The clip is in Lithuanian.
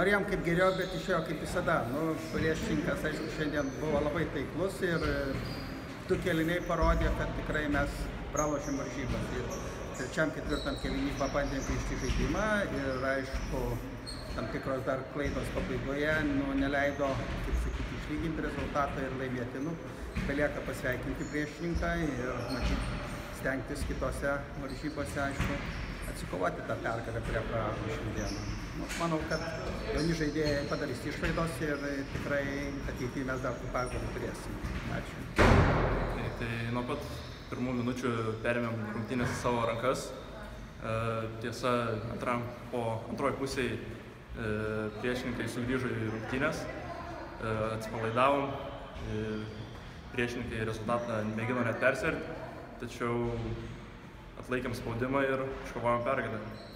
Norėjom kaip geriau, bet išėjo kaip visada. Priešininkas, aišku, šiandien buvo labai taiklus ir du kėliniai parodė, kad tikrai mes pralošėm varžybas. Ir trečiam, ketvirtam kėlinį pabandėm grįžti žaidimą ir, aišku, tam tikros dar klaidos pabaigoje neleido, kaip sakyti, išlyginti rezultatą ir laimėti. Belieka pasveikinti priešininką ir matyti, stengtis kitose varžybose, aišku, atsikovoti tą pergalę, kurią praradom šiandieną. Manau, kad jauni žaidėjai padarys išlaidos ir tikrai ateityje mes dar tų pergalių turėsim. Ačiū. Tai nuo pat pirmų minučių perėmėm rungtynes į savo rankas. Tiesa, po antroji pusėje priešininkai sugrįžo į rungtynes, atsipalaidavom, priešininkai rezultatą mėgino net persverti, tačiau atlaikėm spaudimą ir iškovojom pergalę.